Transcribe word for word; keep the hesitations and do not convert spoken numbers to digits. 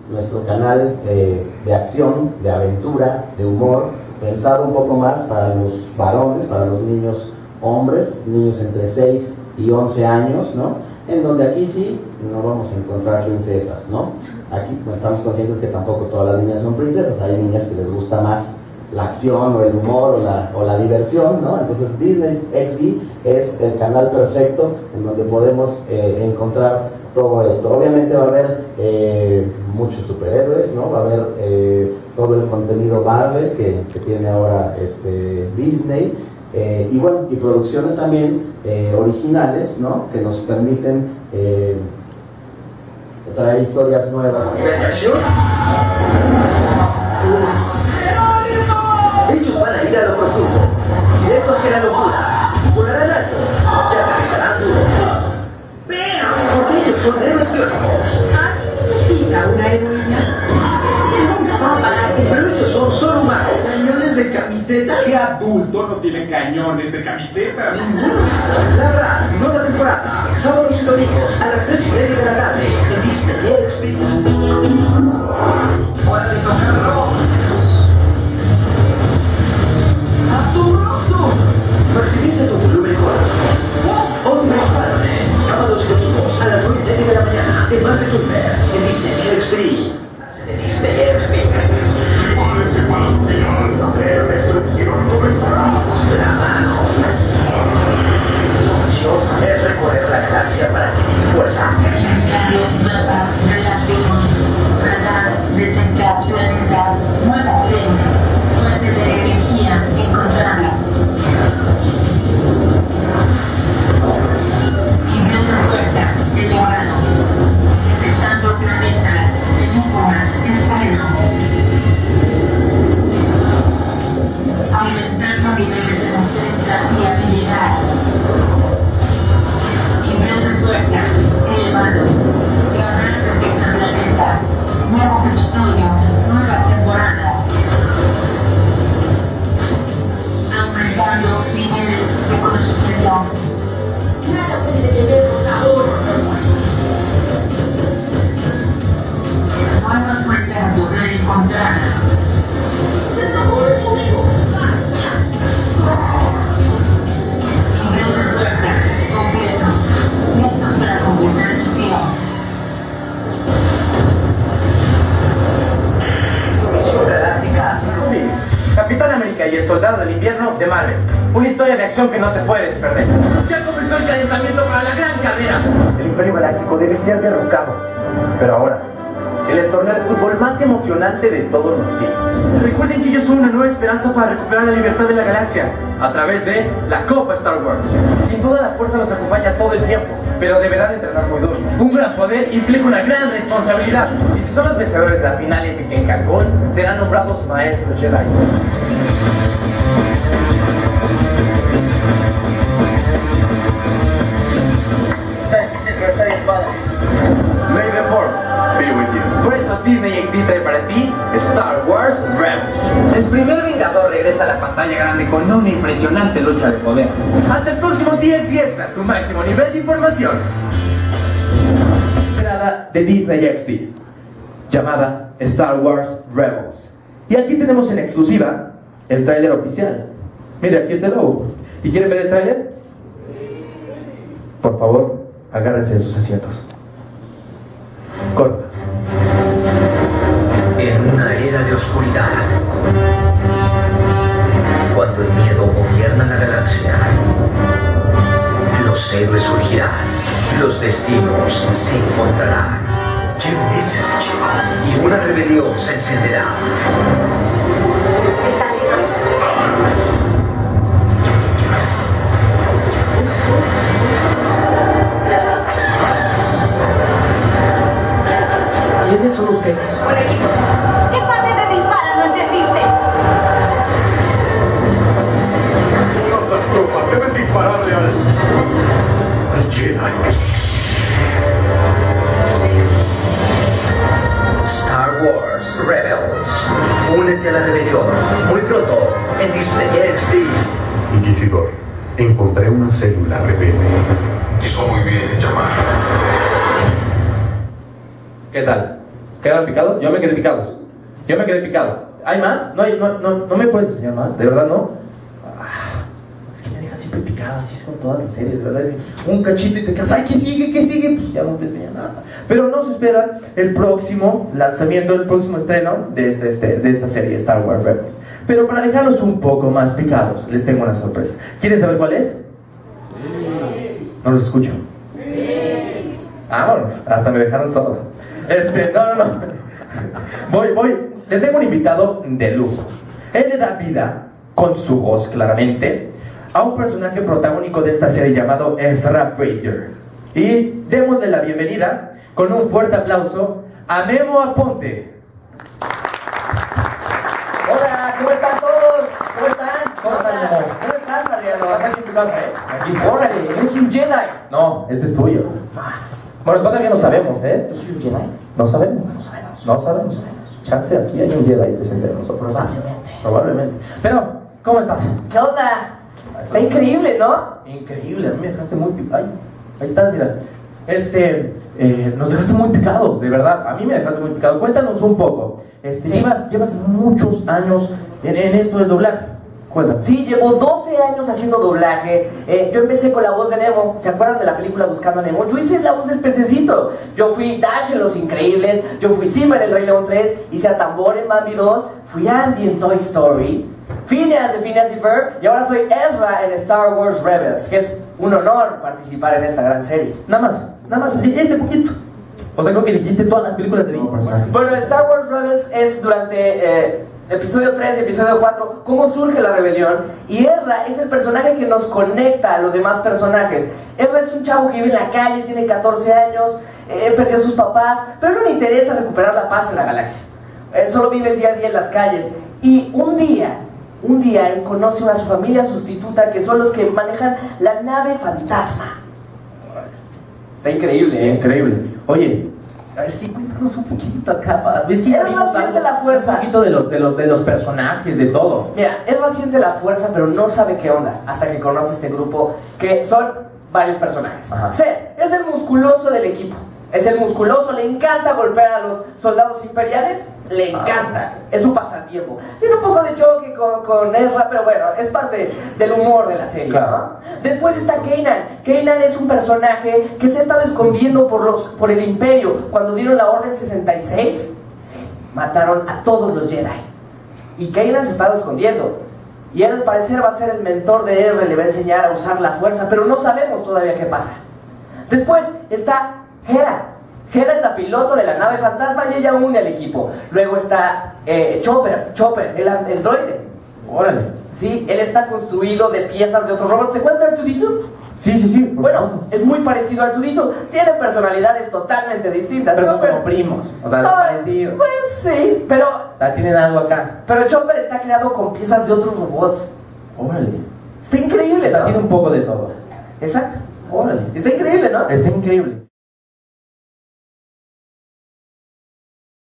nuestro canal eh, de acción, de aventura, de humor, pensado un poco más para los varones, para los niños hombres, niños entre seis y once años, ¿no? En donde aquí sí no vamos a encontrar princesas, ¿no? Aquí pues, estamos conscientes que tampoco todas las niñas son princesas, hay niñas que les gusta más la acción o el humor o la, o la diversión, ¿no? Entonces Disney X D es el canal perfecto en donde podemos eh, encontrar todo esto. Obviamente va a haber eh, muchos superhéroes, ¿no? Va a haber eh, todo el contenido Marvel que, que tiene ahora este, Disney, eh, y bueno, y producciones también eh, originales, ¿no? Que nos permiten eh, traer historias nuevas. Ellos van a ir a lo profundo, directo hacia la locura, volarán alto y aterrizarán duro. Pero, porque ellos son héroes biónicos. Quita una heroína. Nunca va a parar. Pero ellos son solo humanos. ¿Cañones de camiseta? ¿Qué adulto no tiene cañones de camiseta? La Bratz, nueva temporada, sábados y domingos a las tres y media de la tarde en Disney X D. ¡Hora de tocarlo! ¡Asombroso! Maximiza tu volumen con Ultimate Spider-Man, sábados y domingos a las nueve y media de la mañana en Marvel Universe en Disney X D. En Disney X D. Parece para su final. La era destrucción comenzará. La mano. Su misión es recorrer la galaxia para adquirir fuerza. Los mapas relativos, radar, detectar planeta, nueva frente, fuente de energía encontrada. Nivel de fuerza elevado, detectando planetas, enigmas, externos. Aumentando niveles de destreza y habilidad. Nivel de fuerza elevado. Radar detecta planeta. Nuevos episodios, nuevas temporadas. Aumentando niveles de conocimiento. Nada puede detenernos ahora. Nuevas fuentes de poder encontradas. ¡Desahogos conmigo! Nivel de fuerza completo. Listos para completar misión. Misión galáctica. Capitán América y el Soldado del Invierno de Marvel. Una historia de acción que no te puedes perder. Ya comenzó el calentamiento para la gran carrera. El Imperio Galáctico debe ser derrocado. Pero ahora, en el torneo de fútbol más emocionante de todos los tiempos. Recuerden que yo soy una nueva esperanza para recuperar la libertad de la galaxia a través de la Copa Star Wars. Sin duda la fuerza nos acompaña todo el tiempo, pero deberán entrenar muy duro. Un gran poder implica una gran responsabilidad. Y si son los vencedores de la final épica en Cancún, serán nombrados maestros Jedi. Está difícil, pero está bien padre. May the Fourth be with you. Por eso Disney X D trae para ti Star Wars Rebels. El primer Vengador regresa a la pantalla grande con una impresionante lucha de poder. Hasta el próximo diez diez, a tu máximo nivel de información. Esperada de Disney X D, llamada Star Wars Rebels. Y aquí tenemos en exclusiva el tráiler oficial. Mire, aquí está el logo. ¿Y quieren ver el tráiler? Por favor, agárrense de sus asientos. Corta. En una era de oscuridad, cuando el miedo gobierna la galaxia, los héroes surgirán, los destinos se encontrarán. ¿Quién es ese chico? Y una rebelión se encenderá. ¿Están listos? ¿Quiénes son ustedes? Buen equipo. ¿Qué parte de dispara no entendiste? Todas las tropas deben dispararle al... al Jedi. Star Wars Rebels. Únete a la rebelión. Muy pronto en Disney X D. Inquisidor, encontré una célula rebelde. Hizo muy bien en llamar. ¿Qué tal? ¿Quedaron picados? Yo me quedé picados. Yo me quedé picado. ¿Hay más? No, hay, no, no, no me puedes enseñar más, de verdad no. Ah, es que me dejan siempre picado, así es con todas las series, de verdad. Es que un cachito y te quedas, ay, ¿qué sigue? ¿Qué sigue? Pues ya no te enseña nada. Pero nos espera el próximo lanzamiento, el próximo estreno de, este, este, de esta serie, Star Wars Rebels. Pero para dejarlos un poco más picados, les tengo una sorpresa. ¿Quieren saber cuál es? Sí. No los escucho. Sí. Vámonos, hasta me dejaron sordo. Este, no, no, no. Voy, voy. Les tengo un invitado de lujo. Él le da vida, con su voz claramente, a un personaje protagónico de esta serie llamado Ezra Bridger. Y démosle la bienvenida con un fuerte aplauso a Memo Aponte. Hola, ¿cómo están todos? ¿Cómo están? ¿Cómo estás, Memo? ¿Cómo estás, Adriano? Estás aquí en tu casa, ¿eh? Aquí. Órale, eres un Jedi. No, este es tuyo. Bueno, todavía no sabemos, ¿eh? ¿Yo soy un Jedi? No sabemos. No sabemos. No sabemos. Chance, aquí hay un Jedi presente de nosotros. Probablemente. Probablemente. Pero, ¿cómo estás? ¿Qué onda? Está increíble, ¿no? Increíble, a mí me dejaste muy picado. Ay, ahí estás, mira. Este, eh, nos dejaste muy picados, de verdad. A mí me dejaste muy picado. Cuéntanos un poco. Este, Sí. llevas, llevas muchos años en, en esto del doblaje. Cuéntanos. Sí, llevo doce años haciendo doblaje. Eh, yo empecé con la voz de Nemo. ¿Se acuerdan de la película Buscando a Nemo? Yo hice la voz del pececito. Yo fui Dash en Los Increíbles. Yo fui Simba en El Rey León tres. Hice a Tambor en Bambi dos. Fui Andy en Toy Story. Phineas de Phineas y Ferb. Y ahora soy Ezra en Star Wars Rebels. Que es un honor participar en esta gran serie. Nada más, nada más, así, ese poquito. O sea, creo que dijiste todas las películas de mi personaje. Bueno, Star Wars Rebels es durante eh, episodio tres y episodio cuatro cómo surge la rebelión, y Ezra es el personaje que nos conecta a los demás personajes. Ezra es un chavo que vive en la calle, tiene catorce años, eh, perdió a sus papás, pero no le interesa recuperar la paz en la galaxia. Él solo vive el día a día en las calles, y un día, un día él conoce a su familia sustituta, que son los que manejan la nave fantasma. Está increíble, ¿eh? Increíble. Oye, es que cuéntanos un poquito acá. Es que ya Ezra vimos siente algo, la fuerza. un poquito de los, de, los, de los personajes, de todo. Mira, Ezra siente la fuerza, pero no sabe qué onda hasta que conoce este grupo, que son varios personajes. Ajá. Zed es el musculoso del equipo. Es el musculoso, le encanta golpear a los soldados imperiales, le encanta, es su pasatiempo. Tiene un poco de choque con, con Ezra, pero bueno, es parte del humor de la serie, Claro. ¿no? Después está Kanan. Kanan es un personaje que se ha estado escondiendo por, los, por el Imperio. Cuando dieron la Orden sesenta y seis, mataron a todos los Jedi. Y Kanan se estaba escondiendo. Y él al parecer va a ser el mentor de Ezra, le va a enseñar a usar la fuerza, pero no sabemos todavía qué pasa. Después está Hera. Hera es la piloto de la nave fantasma y ella une al equipo. Luego está eh, Chopper, Chopper, el, el droide. Órale. Sí, él está construido de piezas de otros robots. ¿Se acuerdan de Artudito? Sí, sí, sí. por Bueno, supuesto. es muy parecido a Artudito. Tiene personalidades totalmente distintas. Pero son Chopper- como primos. O sea, son- parecidos. Pues sí, pero, O sea, tienen algo acá. pero Chopper está creado con piezas de otros robots. Órale. Está increíble, O sea, ¿no? tiene un poco de todo. Exacto. Órale. Está increíble, ¿no? Está increíble.